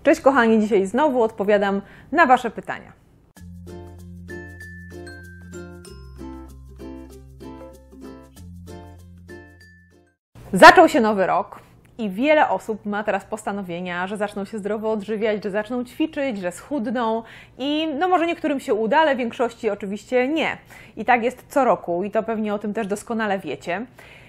Cześć kochani, dzisiaj znowu odpowiadam na Wasze pytania. Zaczął się nowy rok i wiele osób ma teraz postanowienia, że zaczną się zdrowo odżywiać, że zaczną ćwiczyć, że schudną i no może niektórym się uda, ale większości oczywiście nie. I tak jest co roku i to pewnie o tym też doskonale wiecie.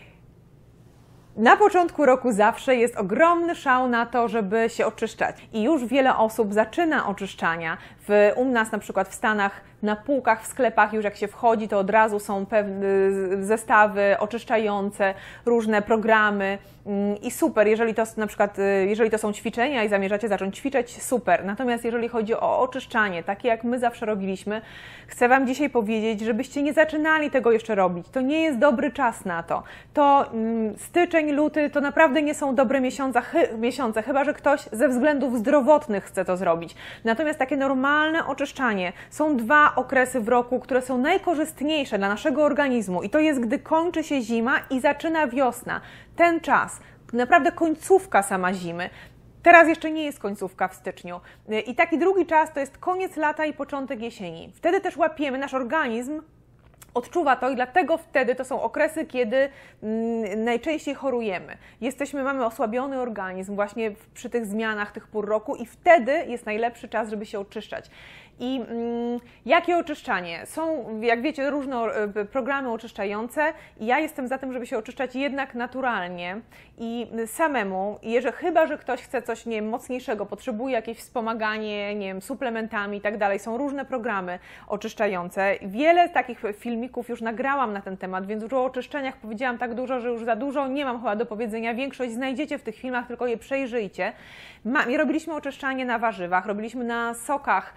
Na początku roku zawsze jest ogromny szał na to, żeby się oczyszczać i już wiele osób zaczyna oczyszczania. U nas na przykład w Stanach na półkach w sklepach już jak się wchodzi, to od razu są pewne zestawy oczyszczające, różne programy i super, jeżeli to na przykład, jeżeli to są ćwiczenia i zamierzacie zacząć ćwiczyć, super. Natomiast jeżeli chodzi o oczyszczanie, takie jak my zawsze robiliśmy, chcę Wam dzisiaj powiedzieć, żebyście nie zaczynali tego jeszcze robić. To nie jest dobry czas na to. To styczeń, luty to naprawdę nie są dobre miesiące, chyba że ktoś ze względów zdrowotnych chce to zrobić. Natomiast takie normalne oczyszczanie są dwa okresy w roku, które są najkorzystniejsze dla naszego organizmu i to jest, gdy kończy się zima i zaczyna wiosna. Ten czas, naprawdę końcówka sama zimy. Teraz jeszcze nie jest końcówka w styczniu. I taki drugi czas to jest koniec lata i początek jesieni. Wtedy też łapiemy, nasz organizm odczuwa to i dlatego wtedy to są okresy, kiedy najczęściej chorujemy. Mamy osłabiony organizm właśnie przy tych zmianach tych pór roku i wtedy jest najlepszy czas, żeby się oczyszczać. I jakie oczyszczanie? Są, jak wiecie, różne programy oczyszczające i ja jestem za tym, żeby się oczyszczać jednak naturalnie i samemu, chyba że ktoś chce coś, nie wiem, mocniejszego, potrzebuje jakieś wspomaganie, nie wiem, suplementami i tak dalej. Są różne programy oczyszczające. Wiele takich filmików już nagrałam na ten temat, więc już o oczyszczeniach powiedziałam tak dużo, że już za dużo nie mam chyba do powiedzenia. Większość znajdziecie w tych filmach, tylko je przejrzyjcie. Robiliśmy oczyszczanie na warzywach, robiliśmy na sokach,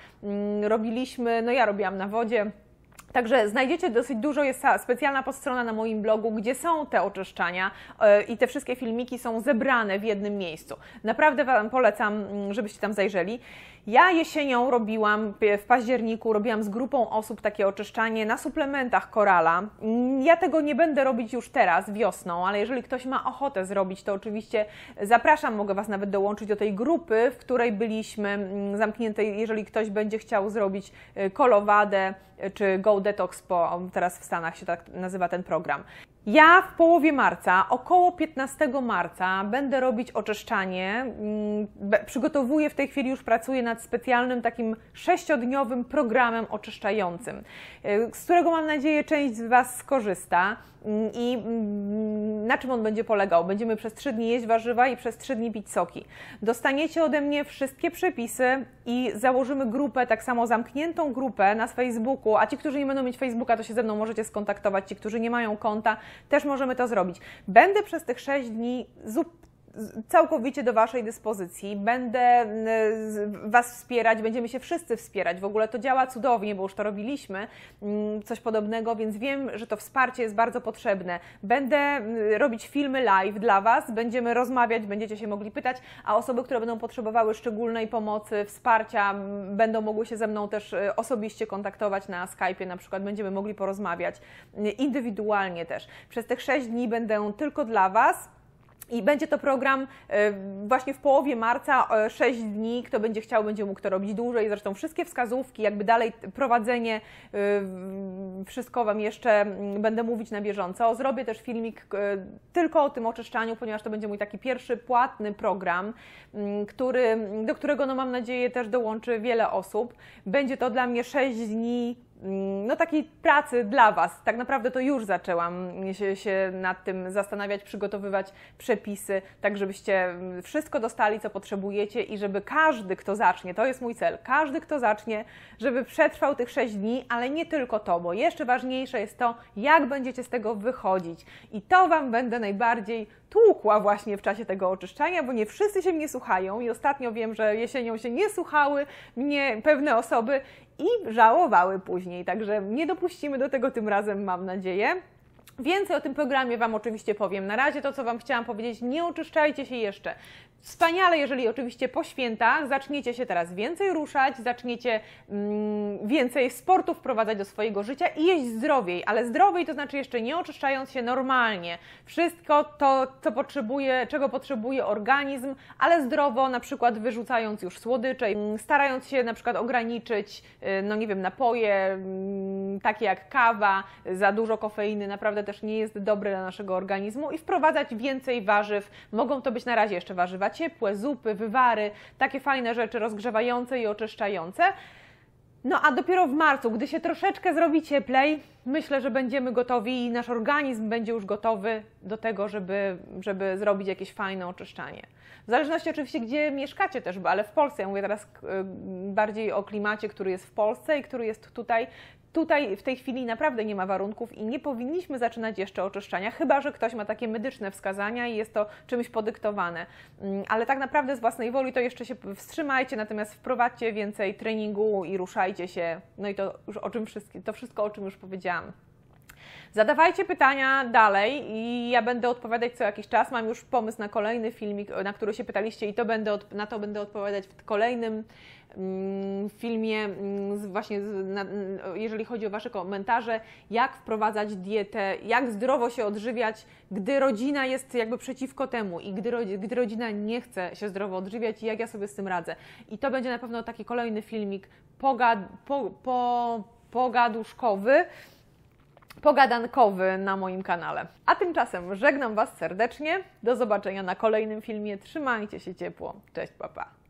ja robiłam na wodzie. Także znajdziecie dosyć dużo, jest specjalna podstrona na moim blogu, gdzie są te oczyszczania i te wszystkie filmiki są zebrane w jednym miejscu. Naprawdę Wam polecam, żebyście tam zajrzeli. Ja jesienią w październiku robiłam z grupą osób takie oczyszczanie na suplementach Corala. Ja tego nie będę robić już teraz, wiosną, ale jeżeli ktoś ma ochotę zrobić, to oczywiście zapraszam, mogę Was nawet dołączyć do tej grupy, w której byliśmy zamkniętej, jeżeli ktoś będzie chciał zrobić Colovadę czy Go Detox, bo teraz w Stanach się tak nazywa ten program. Ja w połowie marca, około 15 marca będę robić oczyszczanie. Przygotowuję w tej chwili, już pracuję nad specjalnym takim 6-dniowym programem oczyszczającym, z którego mam nadzieję część z Was skorzysta. I na czym on będzie polegał? Będziemy przez 3 dni jeść warzywa i przez 3 dni pić soki. Dostaniecie ode mnie wszystkie przepisy i założymy grupę, tak samo zamkniętą grupę na Facebooku, a ci, którzy nie będą mieć Facebooka, to się ze mną możecie skontaktować, ci, którzy nie mają konta, też możemy to zrobić. Będę przez tych 6 dni całkowicie do Waszej dyspozycji. Będę Was wspierać, będziemy się wszyscy wspierać. W ogóle to działa cudownie, bo już to robiliśmy, coś podobnego, więc wiem, że to wsparcie jest bardzo potrzebne. Będę robić filmy live dla Was, będziemy rozmawiać, będziecie się mogli pytać, a osoby, które będą potrzebowały szczególnej pomocy, wsparcia, będą mogły się ze mną też osobiście kontaktować na Skype'ie, na przykład będziemy mogli porozmawiać indywidualnie też. Przez tych 6 dni będę tylko dla Was. I będzie to program właśnie w połowie marca, 6 dni, kto będzie chciał, będzie mógł to robić dłużej. Zresztą wszystkie wskazówki, jakby dalej prowadzenie, wszystko Wam jeszcze będę mówić na bieżąco. Zrobię też filmik tylko o tym oczyszczaniu, ponieważ to będzie mój taki pierwszy płatny program, do którego mam nadzieję też dołączy wiele osób. Będzie to dla mnie 6 dni takiej pracy dla Was. Tak naprawdę to już zaczęłam się nad tym zastanawiać, przygotowywać przepisy, tak żebyście wszystko dostali, co potrzebujecie i żeby każdy, kto zacznie, to jest mój cel, każdy, kto zacznie, żeby przetrwał tych 6 dni, ale nie tylko to, bo jeszcze ważniejsze jest to, jak będziecie z tego wychodzić. I to Wam będę najbardziej tłukła właśnie w czasie tego oczyszczania, bo nie wszyscy się mnie słuchają i ostatnio wiem, że jesienią się nie słuchały mnie pewne osoby i żałowały później, także nie dopuścimy do tego tym razem, mam nadzieję. Więcej o tym programie Wam oczywiście powiem. Na razie to, co Wam chciałam powiedzieć, nie oczyszczajcie się jeszcze. Wspaniale, jeżeli oczywiście po świętach zaczniecie się teraz więcej ruszać, zaczniecie więcej sportu wprowadzać do swojego życia i jeść zdrowiej, ale zdrowiej to znaczy jeszcze nie oczyszczając się normalnie. Wszystko to, czego potrzebuje organizm, ale zdrowo, na przykład wyrzucając już słodycze, starając się na przykład ograniczyć, no nie wiem, napoje takie jak kawa, za dużo kofeiny naprawdę też nie jest dobre dla naszego organizmu i wprowadzać więcej warzyw. Mogą to być na razie jeszcze warzywa ciepłe, zupy, wywary, takie fajne rzeczy rozgrzewające i oczyszczające. No a dopiero w marcu, gdy się troszeczkę zrobi cieplej, myślę, że będziemy gotowi i nasz organizm będzie już gotowy do tego, żeby zrobić jakieś fajne oczyszczanie. W zależności oczywiście, gdzie mieszkacie też, ale w Polsce, ja mówię teraz bardziej o klimacie, który jest w Polsce i który jest tutaj. Tutaj w tej chwili naprawdę nie ma warunków i nie powinniśmy zaczynać jeszcze oczyszczania, chyba że ktoś ma takie medyczne wskazania i jest to czymś podyktowane. Ale tak naprawdę z własnej woli to jeszcze się wstrzymajcie, natomiast wprowadźcie więcej treningu i ruszajcie się. No i to już to wszystko, o czym już powiedziałam. Zadawajcie pytania dalej i ja będę odpowiadać co jakiś czas. Mam już pomysł na kolejny filmik, na który się pytaliście i na to będę odpowiadać w kolejnym filmie, właśnie jeżeli chodzi o Wasze komentarze, jak wprowadzać dietę, jak zdrowo się odżywiać, gdy rodzina jest jakby przeciwko temu i gdy rodzina nie chce się zdrowo odżywiać i jak ja sobie z tym radzę. I to będzie na pewno taki kolejny filmik pogadankowy na moim kanale. A tymczasem żegnam Was serdecznie. Do zobaczenia na kolejnym filmie. Trzymajcie się ciepło. Cześć, pa, pa.